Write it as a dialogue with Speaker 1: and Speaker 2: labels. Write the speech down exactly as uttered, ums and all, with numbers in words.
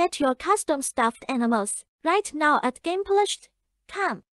Speaker 1: Get your custom stuffed animals right now at Game Plush dot com.